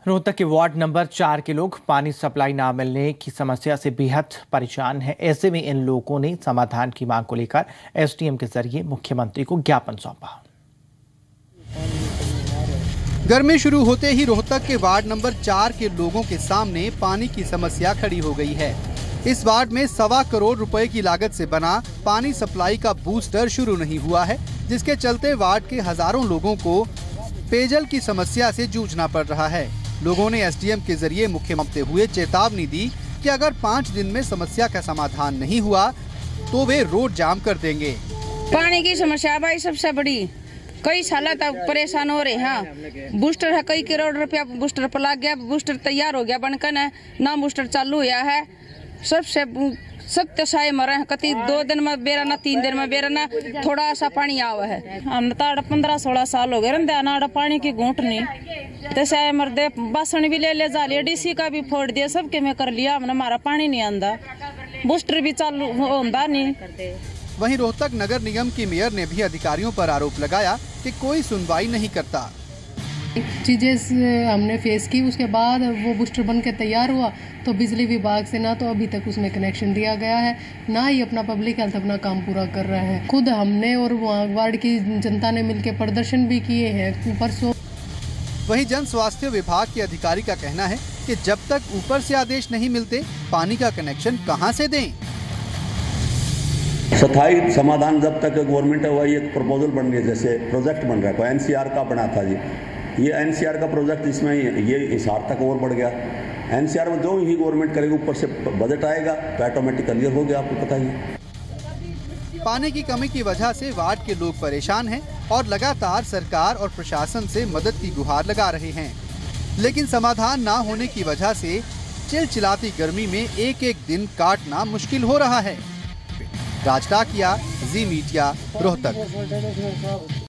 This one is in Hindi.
रोहतक के वार्ड नंबर 4 के लोग पानी सप्लाई न मिलने की समस्या से बेहद परेशान हैं। ऐसे में इन लोगों ने समाधान की मांग को लेकर एसडीएम के जरिए मुख्यमंत्री को ज्ञापन सौंपा। गर्मी शुरू होते ही रोहतक के वार्ड नंबर 4 के लोगों के सामने पानी की समस्या खड़ी हो गई है। इस वार्ड में 1.25 करोड़ रुपए की लागत से बना पानी सप्लाई का बूस्टर शुरू नहीं हुआ है, जिसके चलते वार्ड के हजारों लोगों को पेयजल की समस्या से जूझना पड़ रहा है। लोगों ने एसडीएम के जरिए मुख्यमंत्री हुए चेतावनी दी कि अगर 5 दिन में समस्या का समाधान नहीं हुआ तो वे रोड जाम कर देंगे। पानी की समस्या भाई सबसे बड़ी, कई साल तक परेशान हो रहे हैं। बूस्टर है, कई करोड़ रुपया बूस्टर पर लग गया, बूस्टर तैयार हो गया बनकर ना बूस्टर चालू हुआ है। सबसे सख्त साए मरे हैं, कति 2 दिन में बेरा ना 3 दिन में बेरा ना थोड़ा सा पानी आवा है। हम तो 15-16 साल हो गए रंदे ना पानी की घूंट नहीं तो साए मरदे बासन भी ले जा लिया, डीसी का भी फोड़ दिया, सबके में कर लिया, हमने हमारा पानी नहीं आंदा, बूस्टर भी चालू होता नहीं। वहीं रोहतक नगर निगम की मेयर ने भी अधिकारियों पर आरोप लगाया कि कोई सुनवाई नहीं करता। चीज़ें हमने फेस की, उसके बाद वो बूस्टर बन के तैयार हुआ तो बिजली विभाग से ना तो अभी तक उसमें कनेक्शन दिया गया है, ना ही अपना पब्लिक हेल्थ अपना काम पूरा कर रहा है। खुद हमने और वार्ड की जनता ने मिलकर प्रदर्शन भी किए हैं परसों। वहीं जन स्वास्थ्य विभाग के अधिकारी का कहना है कि जब तक ऊपर से आदेश नहीं मिलते पानी का कनेक्शन कहां से दें। स्थायी समाधान जब तक गवर्नमेंट है वही एक प्रपोजल बन गया, जैसे प्रोजेक्ट बन रहा है, कोई एनसीआर का बना था जी, ये एनसीआर का प्रोजेक्ट इसमें ये हिसार तक और बढ़ गया। एनसीआर में जो ही गवर्नमेंट करेगी ऊपर से बजट आएगा तो ऑटोमेटिक क्लियर हो गया, आपको पता ही। पानी की कमी की वजह से वार्ड के लोग परेशान हैं और लगातार सरकार और प्रशासन से मदद की गुहार लगा रहे हैं, लेकिन समाधान ना होने की वजह से चिलचिलाती गर्मी में एक दिन काटना मुश्किल हो रहा है। राजटाकिया, जी मीडिया, रोहतक।